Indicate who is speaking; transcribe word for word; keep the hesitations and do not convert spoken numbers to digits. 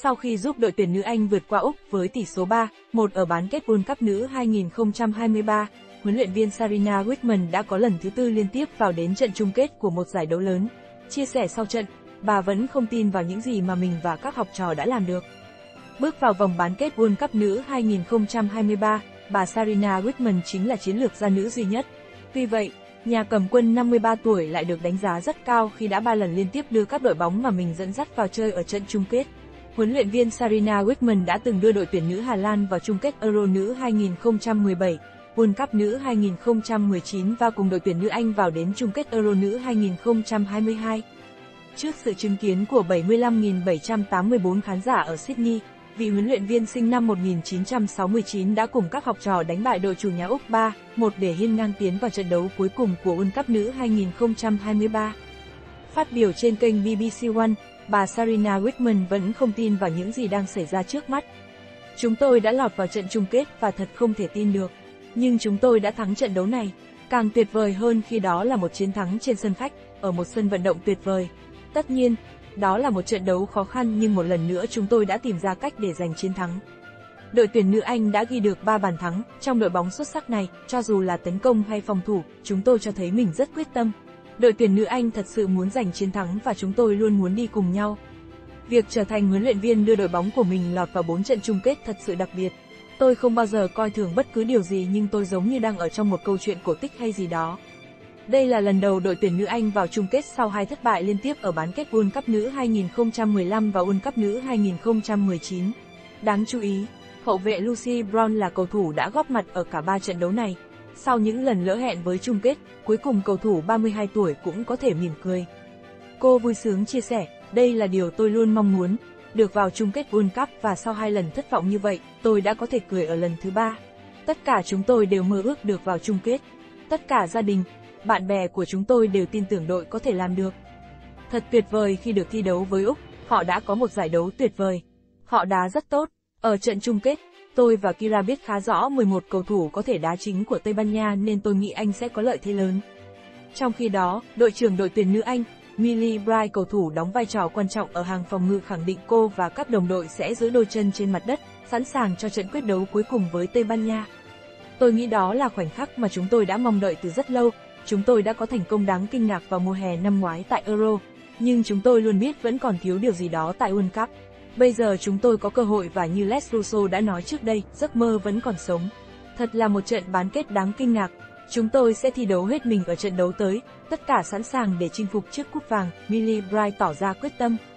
Speaker 1: Sau khi giúp đội tuyển nữ Anh vượt qua Úc với tỷ số ba một ở bán kết World Cup nữ hai nghìn không trăm hai mươi ba, huấn luyện viên Sarina Wiegman đã có lần thứ tư liên tiếp vào đến trận chung kết của một giải đấu lớn. Chia sẻ sau trận, bà vẫn không tin vào những gì mà mình và các học trò đã làm được. Bước vào vòng bán kết World Cup nữ hai nghìn không trăm hai mươi ba, bà Sarina Wiegman chính là chiến lược gia nữ duy nhất. Tuy vậy, nhà cầm quân năm mươi ba tuổi lại được đánh giá rất cao khi đã ba lần liên tiếp đưa các đội bóng mà mình dẫn dắt vào chơi ở trận chung kết. Huấn luyện viên Sarina Wiegman đã từng đưa đội tuyển nữ Hà Lan vào chung kết Euro nữ hai nghìn không trăm mười bảy, World Cup nữ hai nghìn không trăm mười chín và cùng đội tuyển nữ Anh vào đến chung kết Euro nữ hai nghìn không trăm hai mươi hai. Trước sự chứng kiến của bảy mươi lăm nghìn bảy trăm tám mươi tư khán giả ở Sydney, vị huấn luyện viên sinh năm một nghìn chín trăm sáu mươi chín đã cùng các học trò đánh bại đội chủ nhà Úc ba một để hiên ngang tiến vào trận đấu cuối cùng của World Cup nữ hai nghìn không trăm hai mươi ba. Phát biểu trên kênh bê bê xê One, bà Sarina Wiegman vẫn không tin vào những gì đang xảy ra trước mắt. Chúng tôi đã lọt vào trận chung kết và thật không thể tin được. Nhưng chúng tôi đã thắng trận đấu này. Càng tuyệt vời hơn khi đó là một chiến thắng trên sân khách, ở một sân vận động tuyệt vời. Tất nhiên, đó là một trận đấu khó khăn nhưng một lần nữa chúng tôi đã tìm ra cách để giành chiến thắng. Đội tuyển nữ Anh đã ghi được ba bàn thắng, trong đội bóng xuất sắc này, cho dù là tấn công hay phòng thủ, chúng tôi cho thấy mình rất quyết tâm. Đội tuyển nữ Anh thật sự muốn giành chiến thắng và chúng tôi luôn muốn đi cùng nhau. Việc trở thành huấn luyện viên đưa đội bóng của mình lọt vào bốn trận chung kết thật sự đặc biệt. Tôi không bao giờ coi thường bất cứ điều gì nhưng tôi giống như đang ở trong một câu chuyện cổ tích hay gì đó. Đây là lần đầu đội tuyển nữ Anh vào chung kết sau hai thất bại liên tiếp ở bán kết World Cup nữ hai nghìn không trăm mười lăm và World Cup nữ hai nghìn không trăm mười chín. Đáng chú ý, hậu vệ Lucy Brown là cầu thủ đã góp mặt ở cả ba trận đấu này. Sau những lần lỡ hẹn với chung kết, cuối cùng cầu thủ ba mươi hai tuổi cũng có thể mỉm cười. Cô vui sướng chia sẻ, đây là điều tôi luôn mong muốn, được vào chung kết World Cup và sau hai lần thất vọng như vậy, tôi đã có thể cười ở lần thứ ba. Tất cả chúng tôi đều mơ ước được vào chung kết. Tất cả gia đình, bạn bè của chúng tôi đều tin tưởng đội có thể làm được. Thật tuyệt vời khi được thi đấu với Úc, họ đã có một giải đấu tuyệt vời. Họ đá rất tốt. Ở trận chung kết, tôi và Kira biết khá rõ mười một cầu thủ có thể đá chính của Tây Ban Nha nên tôi nghĩ Anh sẽ có lợi thế lớn. Trong khi đó, đội trưởng đội tuyển nữ Anh, Millie Bright cầu thủ đóng vai trò quan trọng ở hàng phòng ngự khẳng định cô và các đồng đội sẽ giữ đôi chân trên mặt đất, sẵn sàng cho trận quyết đấu cuối cùng với Tây Ban Nha. Tôi nghĩ đó là khoảnh khắc mà chúng tôi đã mong đợi từ rất lâu. Chúng tôi đã có thành công đáng kinh ngạc vào mùa hè năm ngoái tại Euro, nhưng chúng tôi luôn biết vẫn còn thiếu điều gì đó tại World Cup. Bây giờ chúng tôi có cơ hội và như Les Russo đã nói trước đây, giấc mơ vẫn còn sống. Thật là một trận bán kết đáng kinh ngạc. Chúng tôi sẽ thi đấu hết mình ở trận đấu tới, tất cả sẵn sàng để chinh phục chiếc cúp vàng, Millie Bright tỏ ra quyết tâm.